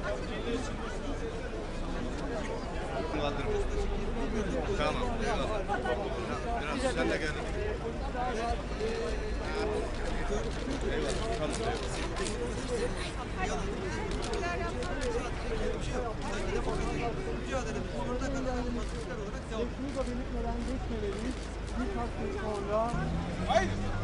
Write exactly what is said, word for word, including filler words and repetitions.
Tamam. Biraz sen de gel. Eyvallah. Tamam. Şunu da belirtmeden geçmemeliyiz. Bir taktik sonra. Hayır.